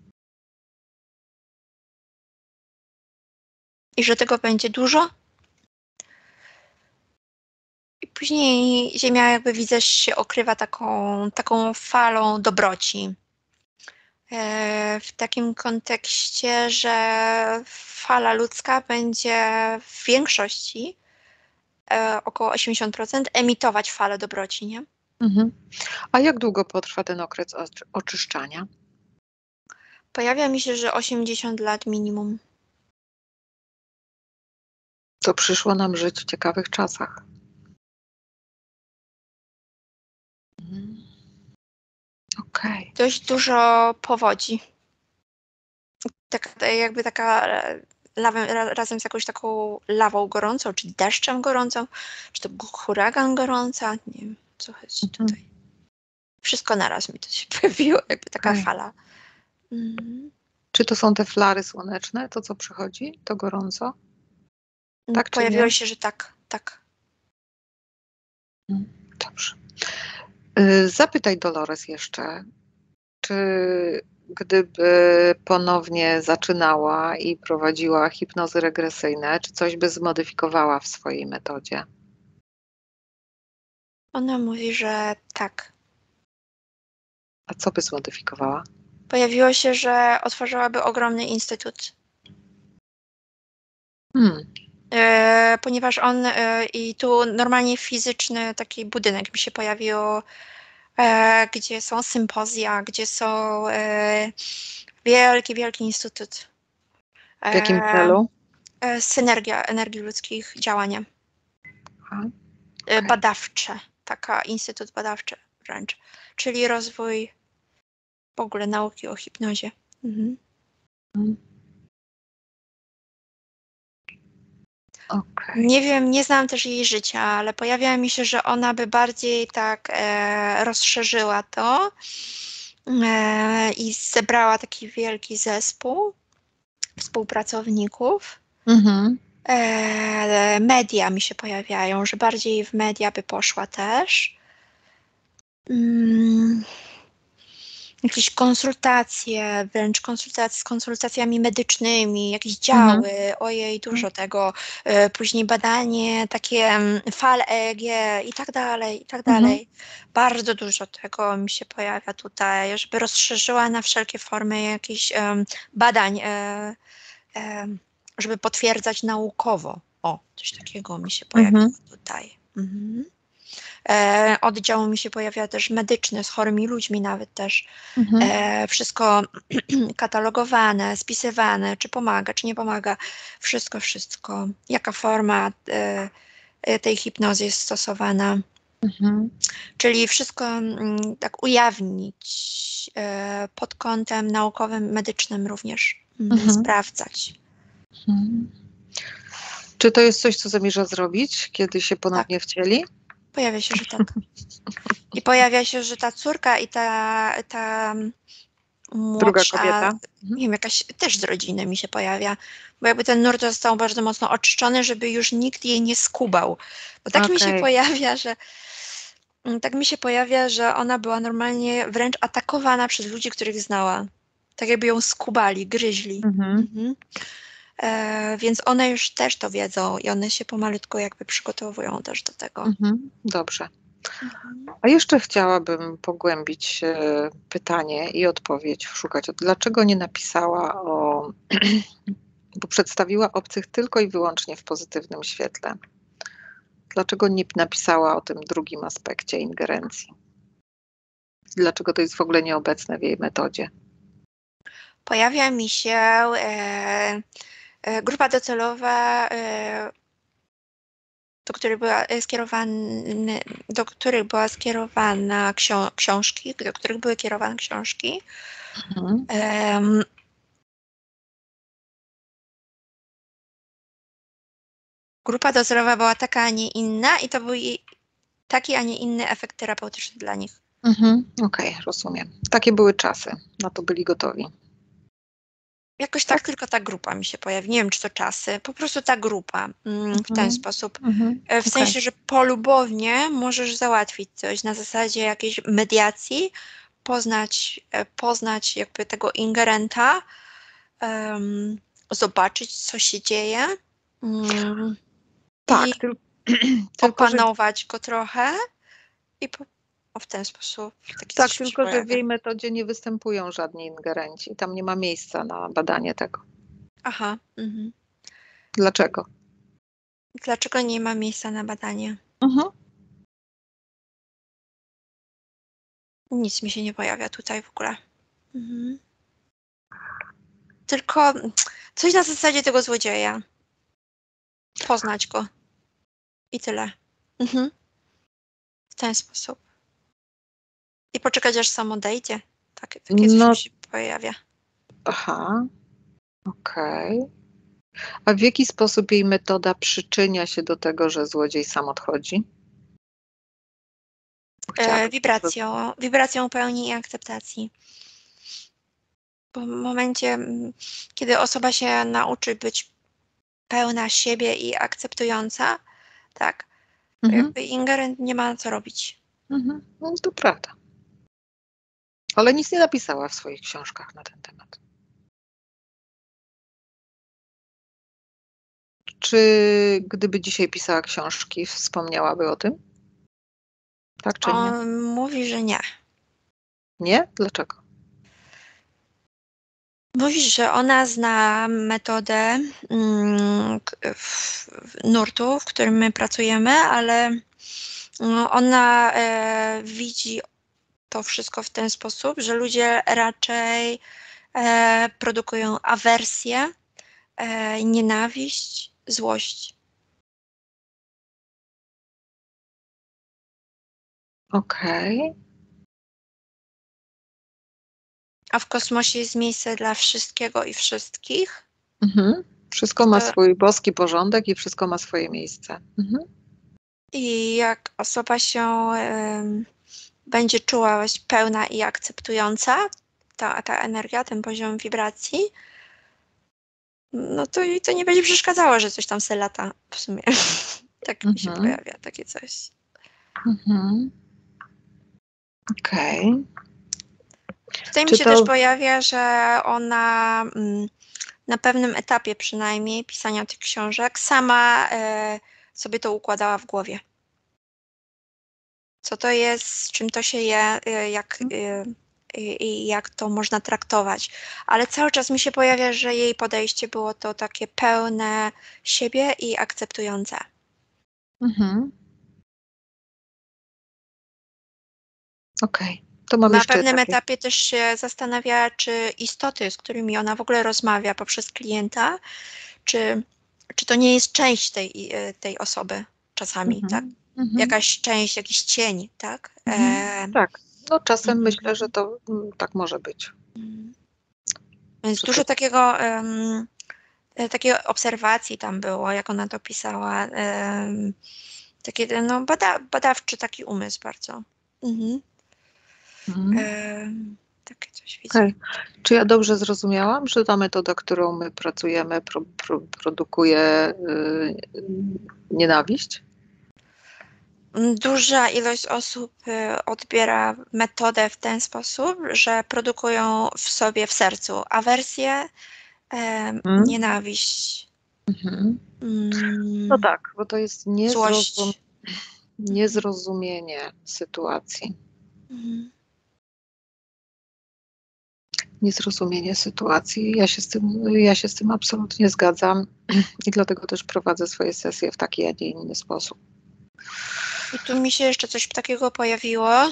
I że tego będzie dużo. I później ziemia, jakby widzę, się okrywa taką, taką falą dobroci. E, w takim kontekście, że fala ludzka będzie w większości, e, około osiemdziesiąt procent, emitować falę dobroci, nie? Mhm. A jak długo potrwa ten okres oczy- oczyszczania? Pojawia mi się, że osiemdziesiąt lat minimum. To przyszło nam żyć w ciekawych czasach. Mhm. Okej. Dość dużo powodzi. Tak, jakby taka e, lawę, ra, razem z jakąś taką lawą gorącą, czy deszczem gorącą, czy to huragan gorąca, nie wiem, co chodzi Mhm. tutaj. Wszystko naraz mi to się pojawiło, jakby taka Okej. fala. Mhm. Czy to są te flary słoneczne, to co przychodzi? To gorąco? Tak czy Pojawiło nie? się, że tak, tak. Mhm. Dobrze. Y, Zapytaj Dolores jeszcze, czy gdyby ponownie zaczynała i prowadziła hipnozy regresyjne, czy coś by zmodyfikowała w swojej metodzie? Ona mówi, że tak. A co by zmodyfikowała? Pojawiło się, że otworzyłaby ogromny instytut. Hmm. E, ponieważ on e, i tu normalnie fizyczny taki budynek mi się pojawił, e, gdzie są sympozja, gdzie są e, wielki, wielki instytut. W jakim E, celu? e, synergia energii ludzkich, działania Aha, e, okej. badawcze, taka instytut badawczy wręcz, czyli rozwój w ogóle nauki o hipnozie. Mhm. Mhm. Okej. Nie wiem, nie znam też jej życia, ale pojawia mi się, że ona by bardziej tak e, rozszerzyła to e, i zebrała taki wielki zespół współpracowników. Mhm. E, media mi się pojawiają, że bardziej w media by poszła też. Mm, jakieś konsultacje, wręcz konsultacje z konsultacjami medycznymi, jakieś Mhm. działy, ojej, dużo tego. E, Później badanie, takie mm, fal E E G i tak dalej, i tak Mhm. dalej. Bardzo dużo tego mi się pojawia tutaj, żeby rozszerzyła na wszelkie formy jakichś em, badań, e, em, żeby potwierdzać naukowo. O, coś takiego mi się pojawiło Mhm. tutaj. Mhm. E, oddział mi się pojawia też medyczny, z chorymi ludźmi nawet też. Mhm. E, wszystko katalogowane, spisywane, czy pomaga, czy nie pomaga. Wszystko, wszystko. Jaka forma e, e, tej hipnozy jest stosowana. Mhm. Czyli wszystko mm, tak ujawnić e, pod kątem naukowym, medycznym również. Mhm, Mhm. sprawdzać. Mhm. Czy to jest coś, co zamierza zrobić, kiedy się ponownie Tak, wcieli? pojawia się, że tak. I pojawia się, że ta córka i ta, ta Druga młodsza, kobieta? Mhm. nie wiem, jakaś też z rodziny mi się pojawia, bo jakby ten nurt został bardzo mocno oczyszczony, żeby już nikt jej nie skubał. Bo tak mi się Okej. pojawia, że mm, tak mi się pojawia, że ona była normalnie wręcz atakowana przez ludzi, których znała. Tak jakby ją skubali, gryźli. Mhm. Mhm. E, więc one już też to wiedzą i one się pomalutku jakby przygotowują też do tego. Mhm. Dobrze. Mhm. A jeszcze chciałabym pogłębić e, pytanie i odpowiedź szukać. Dlaczego nie napisała o, bo przedstawiła obcych tylko i wyłącznie w pozytywnym świetle? Dlaczego nie napisała o tym drugim aspekcie ingerencji? Dlaczego to jest w ogóle nieobecne w jej metodzie? Pojawia mi się e, e, grupa docelowa, e, do których była skierowane, do których była skierowana ksio- książki, do których były kierowane książki. Mhm. Um, grupa docelowa była taka, a nie inna i to był taki, a nie inny efekt terapeutyczny dla nich. Mhm. Okej, okay, rozumiem. Takie były czasy, na to byli gotowi. Jakoś tak, tak tylko ta grupa mi się pojawi. Nie wiem, czy to czasy, po prostu ta grupa mm, w ten Mhm. sposób. Mhm. W Okay. sensie, że polubownie możesz załatwić coś na zasadzie jakiejś mediacji, poznać, poznać jakby tego ingerenta, um, zobaczyć, co się dzieje um, Tak, i tyl tylko, że opanować go trochę i po, o, w ten sposób taki tak, coś mi się tylko że w pojawia. jej metodzie nie występują żadni ingerenci. Tam nie ma miejsca na badanie tego. Aha. Mhm. Dlaczego? Dlaczego nie ma miejsca na badanie? Mhm. Nic mi się nie pojawia tutaj w ogóle. Mhm. Tylko coś na zasadzie tego złodzieja. Poznać go. I tyle. Mhm. W ten sposób. I poczekać, aż sam odejdzie. Takie, takie coś No, mi się pojawia. aha, okej. Okay. A w jaki sposób jej metoda przyczynia się do tego, że złodziej sam odchodzi? E, wibracją, wibracją pełni i akceptacji. Bo w momencie, kiedy osoba się nauczy być pełna siebie i akceptująca, tak, to Mhm. jakby ingerent nie ma co robić. Mhm. No to prawda. Ale nic nie napisała w swoich książkach na ten temat. Czy gdyby dzisiaj pisała książki, wspomniałaby o tym? Tak czy nie? On mówi, że nie. Nie? Dlaczego? Mówi, że ona zna metodę mm, w, w nurtu, w którym my pracujemy, ale no, ona e, widzi to wszystko w ten sposób, że ludzie raczej e, produkują awersję, e, nienawiść, złość. Okej. Okay. A w kosmosie jest miejsce dla wszystkiego i wszystkich. Mhm. Wszystko ma swój boski porządek i wszystko ma swoje miejsce. Mhm. I jak osoba się y, będzie czuła pełna i akceptująca, ta, ta energia, ten poziom wibracji, no to jej to nie będzie przeszkadzało, że coś tam se lata w sumie. Tak mi się Mhm. pojawia, takie coś. Mhm. Okej. Okay. Tutaj mi Czy się to... też pojawia, że ona mm, na pewnym etapie przynajmniej pisania tych książek sama y, sobie to układała w głowie. Co to jest, z czym to się je, y, jak... Y, i jak to można traktować. Ale cały czas mi się pojawia, że jej podejście było to takie pełne siebie i akceptujące. Mhm. Okej. Okay. To mam Na jeszcze pewnym takie... etapie też się zastanawiała, czy istoty, z którymi ona w ogóle rozmawia poprzez klienta, czy, czy to nie jest część tej, tej osoby czasami, Mhm. tak? Mhm. Jakaś część, jakiś cień, tak? Mhm. E... Tak. No czasem Mhm. myślę, że to m, tak może być. Więc Że dużo to... takiego, um, takiej obserwacji tam było, jak ona to pisała. Um, taki no, bada, badawczy taki umysł bardzo. Mhm. Mhm. Um, takie coś widzę. Okay. Czy ja dobrze zrozumiałam, że ta metoda, którą my pracujemy, pro, pro, produkuje yy, nienawiść? Duża ilość osób y, odbiera metodę w ten sposób, że produkują w sobie, w sercu awersję, y, Hmm? nienawiść, Mhm. mm, No tak, bo to jest niezrozum... złość. niezrozumienie sytuacji. Mhm. Niezrozumienie sytuacji. Ja się z tym, ja się z tym absolutnie zgadzam i dlatego też prowadzę swoje sesje w taki, a nie inny sposób. I tu mi się jeszcze coś takiego pojawiło,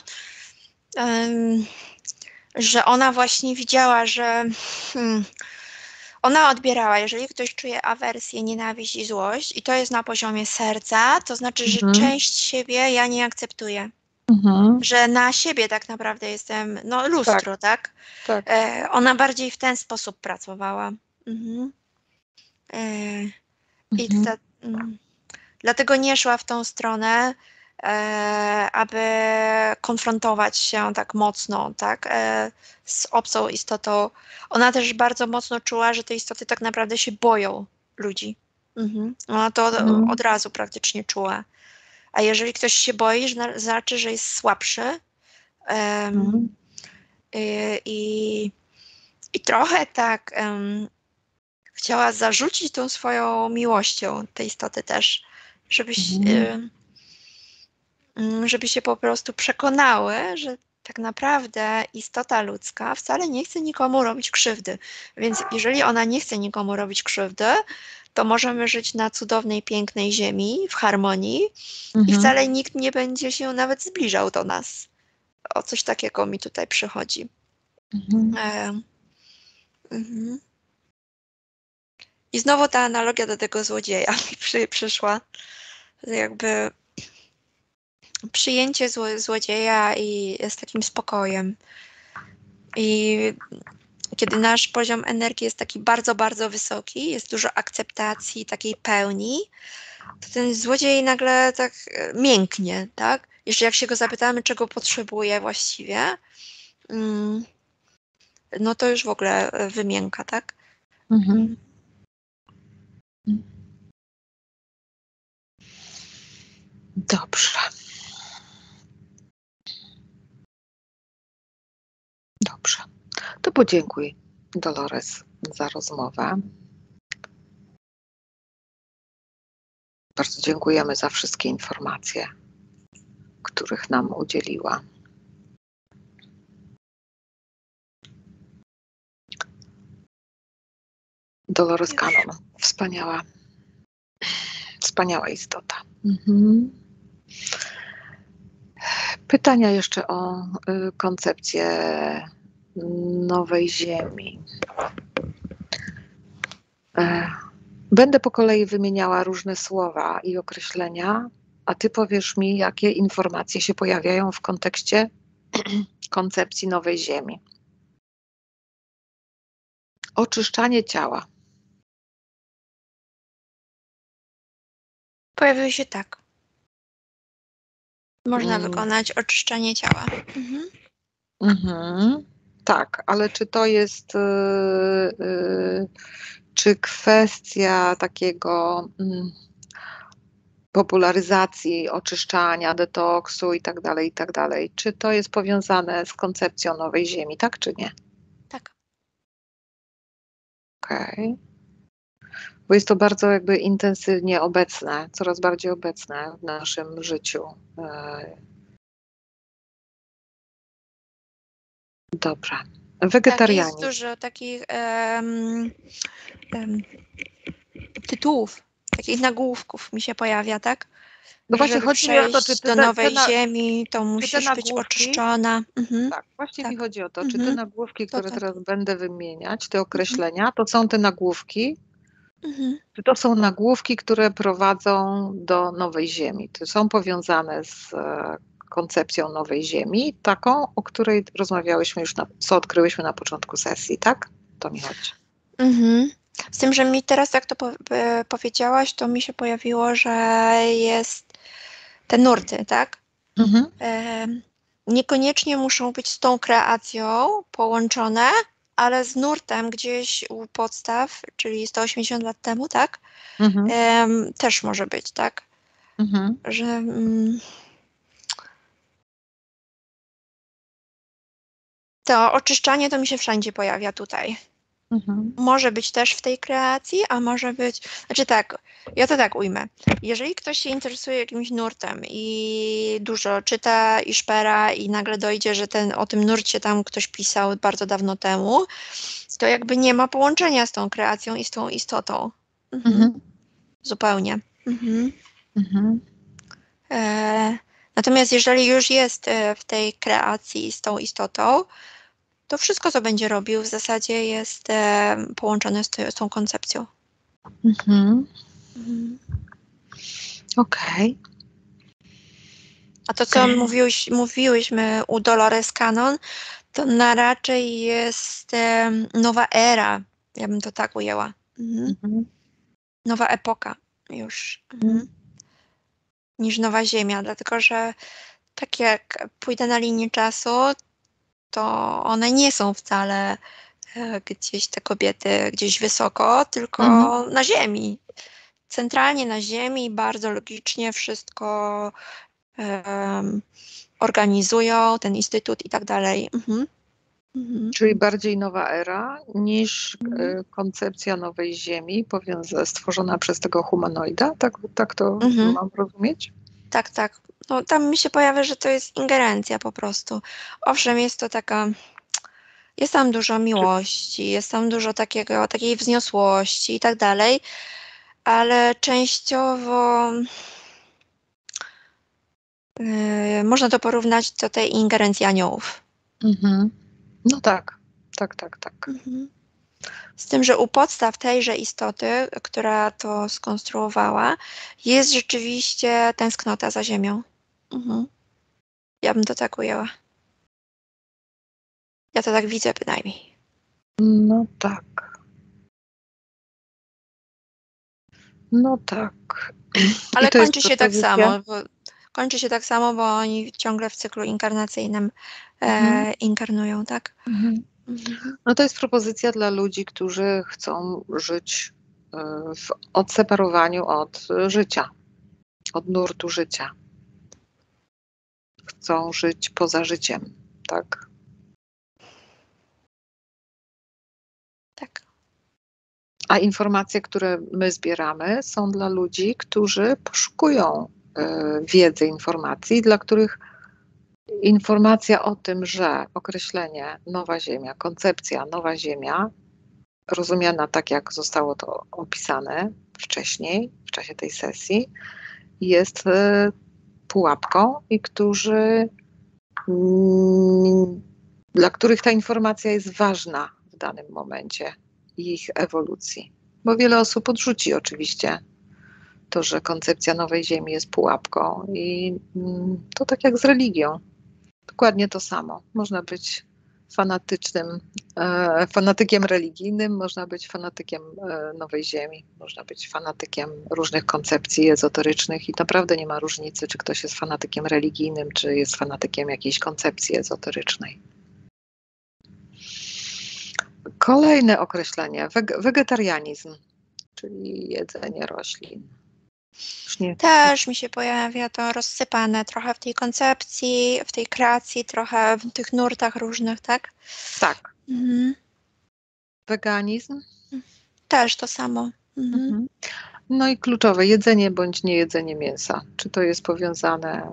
um, że ona właśnie widziała, że hmm, ona odbierała, jeżeli ktoś czuje awersję, nienawiść i złość i to jest na poziomie serca, to znaczy, że Mhm. część siebie ja nie akceptuję. Mhm. Że na siebie tak naprawdę jestem, no lustro, tak? Tak. E, ona bardziej w ten sposób pracowała. Mhm. E, I Mhm. dla, mm, dlatego nie szła w tą stronę, e, aby konfrontować się tak mocno, tak, e, z obcą istotą. Ona też bardzo mocno czuła, że te istoty tak naprawdę się boją ludzi. Mhm. Ona to od, Mhm. od razu praktycznie czuła. A jeżeli ktoś się boi, zna- znaczy, że jest słabszy. Em, Mhm. y, i, I trochę tak em, chciała zarzucić tą swoją miłością tej istoty też, żebyś, Mhm. y, żeby się po prostu przekonały, że tak naprawdę istota ludzka wcale nie chce nikomu robić krzywdy. Więc jeżeli ona nie chce nikomu robić krzywdy, to możemy żyć na cudownej, pięknej ziemi, w harmonii i Mhm. wcale nikt nie będzie się nawet zbliżał do nas. O coś takiego mi tutaj przychodzi. Mhm. E, mhm. I znowu ta analogia do tego złodzieja mi przy, przyszła. Jakby przyjęcie zło, złodzieja i z takim spokojem. I kiedy nasz poziom energii jest taki bardzo, bardzo wysoki, jest dużo akceptacji, takiej pełni, to ten złodziej nagle tak e, mięknie, tak? Jeszcze jak się go zapytamy, czego potrzebuje właściwie, mm, no to już w ogóle e, wymięka, tak? Mhm. Dobrze. Dobrze. To podziękuj, Dolores, za rozmowę. Bardzo dziękujemy za wszystkie informacje, których nam udzieliła. Dolores Cannon. Wspaniała, wspaniała istota. Mhm. Pytania jeszcze o y, koncepcję nowej Ziemi. E, Będę po kolei wymieniała różne słowa i określenia, a ty powiesz mi, jakie informacje się pojawiają w kontekście koncepcji nowej Ziemi. Oczyszczanie ciała. Pojawiły się tak. Można Mm. wykonać oczyszczanie ciała. Mhm. Mhm. Tak, ale czy to jest, yy, yy, czy kwestia takiego mm, popularyzacji, oczyszczania, detoksu i tak dalej, i tak dalej, czy to jest powiązane z koncepcją nowej Ziemi, tak czy nie? Tak. Okej. Bo jest to bardzo jakby intensywnie obecne, coraz bardziej obecne w naszym życiu. Yy, Dobra. Tak, jest Wegetarianizm. dużo takich em, em, tytułów, takich nagłówków mi się pojawia, tak? No Że właśnie żeby chodzi mi o to, czy przejść te, do te, te, nowej na- ziemi, to czy te musisz być nagłówki. oczyszczona. Mhm. Tak, właśnie mi Tak. chodzi o to, czy te Mhm. nagłówki, To które tak. teraz będę wymieniać, te Mhm. określenia, to są te nagłówki, Mhm. czy to są nagłówki, które prowadzą do nowej Ziemi? To są powiązane z e, koncepcją nowej Ziemi, taką, o której rozmawiałyśmy już, na, co odkryłyśmy na początku sesji, tak? To mi chodzi. Mhm. Z tym, że mi teraz, jak to po, e, powiedziałaś, to mi się pojawiło, że jest te nurty, tak? Mhm. Em, Niekoniecznie muszą być z tą kreacją połączone, ale z nurtem gdzieś u podstaw, czyli sto osiemdziesiąt lat temu, tak? Mhm. Em, też może być, tak? Mhm. Że mm, to oczyszczanie to mi się wszędzie pojawia tutaj. Mhm. Może być też w tej kreacji, a może być. Znaczy tak, ja to tak ujmę. Jeżeli ktoś się interesuje jakimś nurtem i dużo czyta i szpera i nagle dojdzie, że ten, o tym nurcie tam ktoś pisał bardzo dawno temu, to jakby nie ma połączenia z tą kreacją i z tą istotą. Mhm. Mhm. Zupełnie. Mhm. Mhm. E, natomiast jeżeli już jest e, w tej kreacji z tą istotą, to wszystko, co będzie robił, w zasadzie jest e, połączone z, ty, z tą koncepcją. Mhm. Mhm. Okej. A to, co mówiłeś, mówiłyśmy u Dolores Cannon, to na raczej jest e, nowa era, ja bym to tak ujęła. Mhm. Mhm. Nowa epoka już, mhm. niż nowa Ziemia, dlatego że tak jak pójdę na linię czasu, to one nie są wcale e, gdzieś te kobiety gdzieś wysoko, tylko Mhm. na Ziemi. Centralnie na Ziemi, bardzo logicznie wszystko em, organizują, ten instytut i tak dalej. Mhm. Mhm. Czyli bardziej nowa era niż Mhm. e, koncepcja nowej Ziemi powiąza- stworzona przez tego humanoida? Tak, tak to Mhm. mam rozumieć? Tak, tak. No, tam mi się pojawia, że to jest ingerencja po prostu. Owszem, jest to taka, jest tam dużo miłości, jest tam dużo takiego, takiej wzniosłości i tak dalej, ale częściowo yy, można to porównać do tej ingerencji aniołów. Mhm. No tak, tak, tak, tak. Mhm. Z tym, że u podstaw tejże istoty, która to skonstruowała, jest rzeczywiście tęsknota za Ziemią. Mhm. Ja bym to tak ujęła. Ja to tak widzę bynajmniej. No tak. No tak. I Ale to jest kończy się tak propozycja? samo, bo, kończy się tak samo, bo oni ciągle w cyklu inkarnacyjnym Mhm. e, inkarnują, tak? Mhm. Mhm. No to jest propozycja dla ludzi, którzy chcą żyć e, w odseparowaniu od e, życia, od nurtu życia. Chcą żyć poza życiem, tak? Tak. A informacje, które my zbieramy, są dla ludzi, którzy poszukują e, wiedzy, informacji, dla których informacja o tym, że określenie nowa Ziemia, koncepcja nowa Ziemia, rozumiana tak, jak zostało to opisane wcześniej, w czasie tej sesji, jest e, pułapką i którzy, mm, dla których ta informacja jest ważna w danym momencie ich ewolucji. Bo wiele osób odrzuci oczywiście to, że koncepcja nowej Ziemi jest pułapką i mm, to tak jak z religią. Dokładnie to samo. Można być fanatycznym, e, fanatykiem religijnym, można być fanatykiem e, Nowej Ziemi, można być fanatykiem różnych koncepcji ezoterycznych i naprawdę nie ma różnicy, czy ktoś jest fanatykiem religijnym, czy jest fanatykiem jakiejś koncepcji ezoterycznej. Kolejne określenie, wege- wegetarianizm, czyli jedzenie roślin. Już nie, Też mi się pojawia to rozsypane trochę w tej koncepcji, w tej kreacji, trochę w tych nurtach różnych, tak? tak, Mhm. weganizm. Też to samo. Mhm. Mhm. No i kluczowe, jedzenie bądź niejedzenie mięsa. Czy to jest powiązane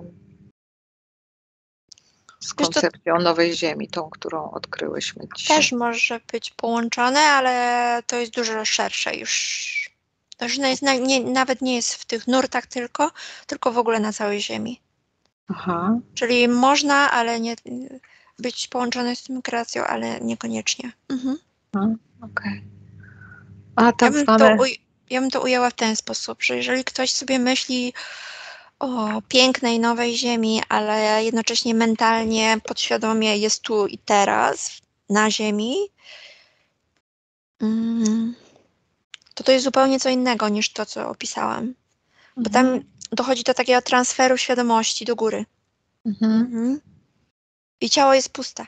z Wiesz, to koncepcją nowej ziemi, tą, którą odkryłyśmy dzisiaj? też może być połączone, ale to jest dużo szersze już. To już jest, na- nie, nawet nie jest w tych nurtach tylko, tylko w ogóle na całej Ziemi. Aha, Czyli można, ale nie być połączone z tym kreacją, ale niekoniecznie. Mhm. aha, okej. A Ja tak bym to, zwane, uj- ja bym to ujęła w ten sposób, że jeżeli ktoś sobie myśli o pięknej nowej Ziemi, ale jednocześnie mentalnie, podświadomie jest tu i teraz, na Ziemi, mm, to to jest zupełnie co innego niż to, co opisałam. Bo tam mhm, dochodzi do takiego transferu świadomości do góry. mhm, Mhm. I ciało jest puste.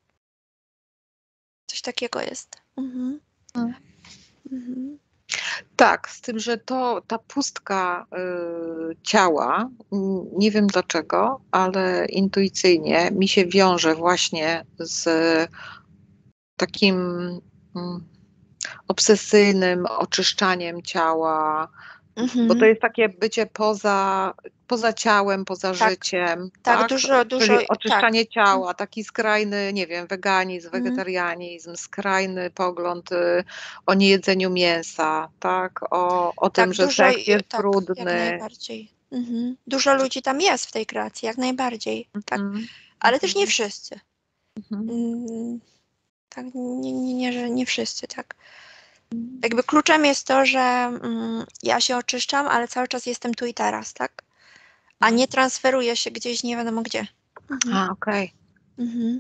Coś takiego jest. Mhm. mhm. Mhm. Tak, z tym, że to ta pustka y, ciała, mm, nie wiem dlaczego, ale intuicyjnie mi się wiąże właśnie z takim mm, obsesyjnym oczyszczaniem ciała, bo to Mhm. jest takie bycie poza, poza ciałem, poza Tak, życiem, tak, tak? dużo, dużo, Czyli tak. oczyszczanie ciała, taki skrajny, nie wiem, weganizm, Mhm. wegetarianizm, skrajny pogląd y, o niejedzeniu mięsa, tak? O, o tym, Tak, że dużo, seks i- jest tak, jak brudny. najbardziej. Mhm. Dużo ludzi tam jest w tej kreacji, jak najbardziej, tak. Mhm, Ale też nie mhm, wszyscy. mhm. Mm, tak. Nie, nie, nie, że nie wszyscy, tak. Jakby kluczem jest to, że mm, ja się oczyszczam, ale cały czas jestem tu i teraz, tak? A nie transferuję się gdzieś nie wiadomo gdzie. Mhm. A, okej. Mhm.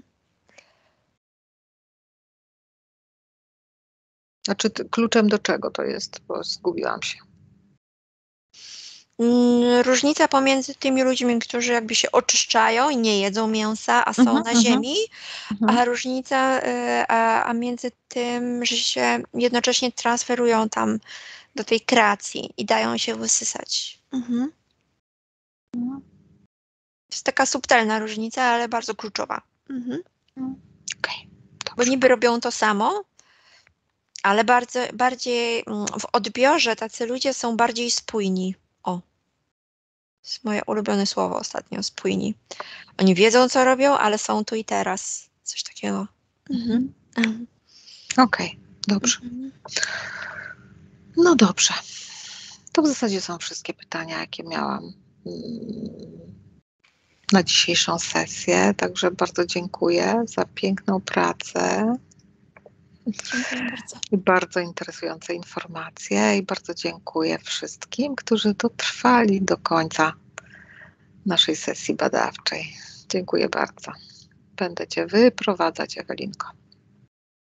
Znaczy ty- kluczem do czego to jest? Bo zgubiłam się. Mm, Różnica pomiędzy tymi ludźmi, którzy jakby się oczyszczają i nie jedzą mięsa, a są Mhm, na mhm, ziemi, mhm. a różnica, y, a, a między tym, że się jednocześnie transferują tam do tej kreacji i dają się wysysać. Mhm. To jest taka subtelna różnica, ale bardzo kluczowa. Mhm. Okej, Bo dobrze. niby robią to samo, ale bardzo, bardziej mm, w odbiorze tacy ludzie są bardziej spójni. O, to jest moje ulubione słowo ostatnio, spójni. Oni wiedzą, co robią, ale są tu i teraz. Coś takiego. Mhm. Mhm. Okej, dobrze. Mhm. No dobrze. To w zasadzie są wszystkie pytania, jakie miałam mm, na dzisiejszą sesję. Także bardzo dziękuję za piękną pracę Dziękuję bardzo. i bardzo interesujące informacje. I bardzo dziękuję wszystkim, którzy dotrwali do końca naszej sesji badawczej. Dziękuję bardzo. Będę Cię wyprowadzać, Ewelinko.